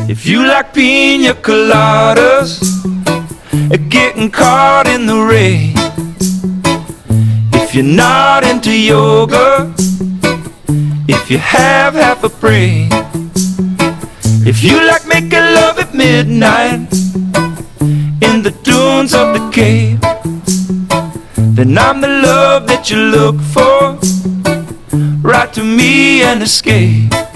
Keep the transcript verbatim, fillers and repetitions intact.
If you like pina coladas, getting caught in the rain. If you're not into yoga, if you have half a brain. If you like making love at midnight in the dunes of the Cape, then I'm the love that you look for. Write to me and escape.